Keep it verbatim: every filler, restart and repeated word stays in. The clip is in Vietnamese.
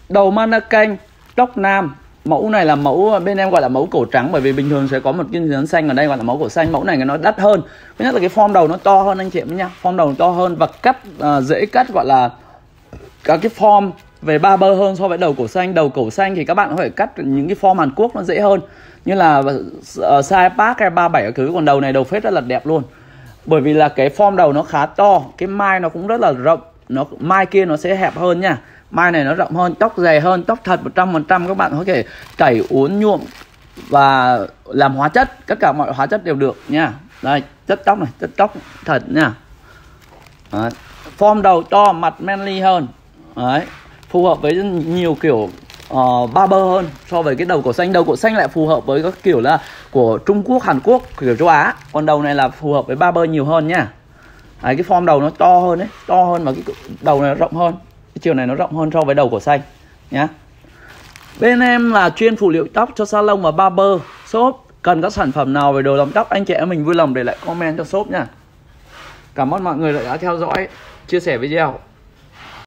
Đầu mannequin tóc nam. Mẫu này là mẫu bên em gọi là mẫu cổ trắng, bởi vì bình thường sẽ có một cái dán xanh, ở đây gọi là mẫu cổ xanh. Mẫu này nó đắt hơn. Thứ nhất là cái form đầu nó to hơn anh chị em nhá. Form đầu to hơn và cắt uh, dễ cắt, gọi là các cái form về barber hơn so với đầu cổ xanh. Đầu cổ xanh thì các bạn có thể cắt những cái form Hàn Quốc nó dễ hơn, như là uh, size Park hay ba mươi bảy cái thứ. Còn đầu này đầu phết rất là đẹp luôn, bởi vì là cái form đầu nó khá to, cái mai nó cũng rất là rộng. Nó mai kia nó sẽ hẹp hơn nha, mai này nó rộng hơn, tóc dày hơn, tóc thật một trăm phần trăm. Các bạn có thể tẩy uốn nhuộm và làm hóa chất, tất cả mọi hóa chất đều được nha. Đây, chất tóc này, chất tóc thật nha. Đấy. Form đầu to, mặt manly hơn. Đấy, phù hợp với nhiều kiểu uh, barber hơn so với cái đầu cổ xanh. Đầu cổ xanh lại phù hợp với các kiểu là của Trung Quốc, Hàn Quốc, kiểu châu Á. Còn đầu này là phù hợp với barber nhiều hơn nha. Đấy, cái form đầu nó to hơn đấy, to hơn và cái đầu này nó rộng hơn. Cái chiều này nó rộng hơn so với đầu cổ xanh nhá. Bên em là chuyên phụ liệu tóc cho salon và barber shop. Cần các sản phẩm nào về đồ làm tóc, anh chị em mình vui lòng để lại comment cho shop nha. Cảm ơn mọi người đã theo dõi, chia sẻ video.